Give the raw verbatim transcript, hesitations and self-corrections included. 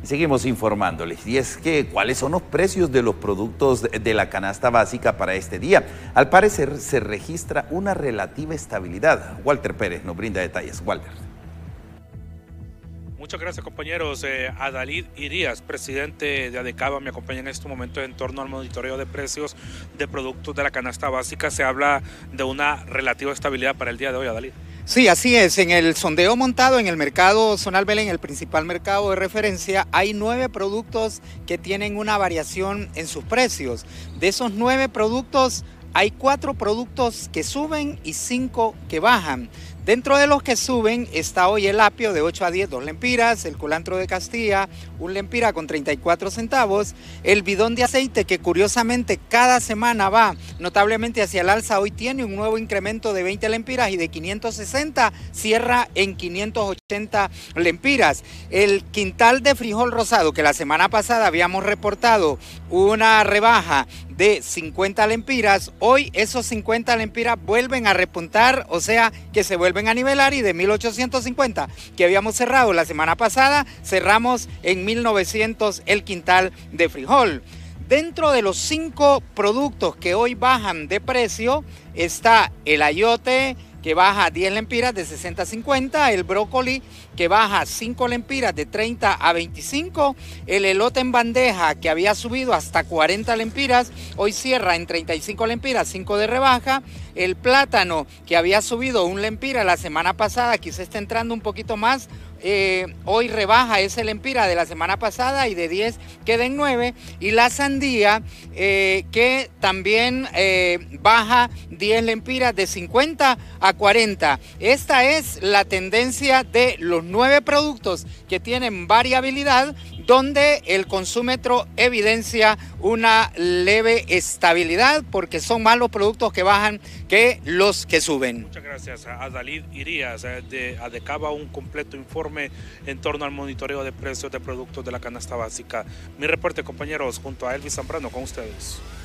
Y seguimos informándoles, y es que cuáles son los precios de los productos de la canasta básica para este día. Al parecer se registra una relativa estabilidad. Walter Pérez nos brinda detalles. Walter. Muchas gracias, compañeros. Eh, Adalid Irías, presidente de ADECABA, me acompaña en este momento en torno al monitoreo de precios de productos de la canasta básica. Se habla de una relativa estabilidad para el día de hoy, Adalid. Sí, así es. En el sondeo montado en el mercado Zonal Belén, el principal mercado de referencia, hay nueve productos que tienen una variación en sus precios. De esos nueve productos, hay cuatro productos que suben y cinco que bajan. Dentro de los que suben está hoy el apio de ocho a diez, dos lempiras, el culantro de Castilla, un lempira con treinta y cuatro centavos, el bidón de aceite que curiosamente cada semana va notablemente hacia el alza, hoy tiene un nuevo incremento de veinte lempiras y de quinientos sesenta cierra en quinientos ochenta lempiras. El quintal de frijol rosado que la semana pasada habíamos reportado una rebaja de cincuenta lempiras, hoy esos cincuenta lempiras vuelven a repuntar, o sea que se vuelven a nivelar, y de mil ochocientos cincuenta que habíamos cerrado la semana pasada, cerramos en mil novecientos el quintal de frijol. Dentro de los cinco productos que hoy bajan de precio está el ayote, que baja diez lempiras de sesenta a cincuenta, el brócoli que baja cinco lempiras de treinta a veinticinco, el elote en bandeja que había subido hasta cuarenta lempiras, hoy cierra en treinta y cinco lempiras, cinco de rebaja, el plátano que había subido un lempira la semana pasada, quizá está entrando un poquito más, eh, hoy rebaja ese lempira de la semana pasada y de diez queda en nueve, y la sandía eh, que también eh, baja diez lempiras de cincuenta a cuarenta. Esta es la tendencia de los nueve productos que tienen variabilidad, donde el consúmetro evidencia una leve estabilidad porque son más los productos que bajan que los que suben. Muchas gracias a Adalid Irías de ADECABA, un completo informe en torno al monitoreo de precios de productos de la canasta básica. Mi reporte, compañeros, junto a Elvis Zambrano con ustedes.